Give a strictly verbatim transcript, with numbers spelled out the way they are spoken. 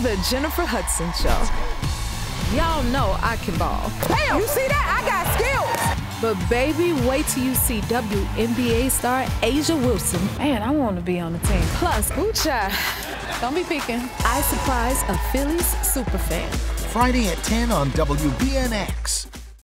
The Jennifer Hudson Show. Y'all know I can ball. Damn, you see that? I got skills. But baby, wait till you see W N B A star Asia Wilson. Man, I want to be on the team. Plus, ooh, child. Don't be peeking. I surprise a Phillies superfan. Friday at ten on W B N X.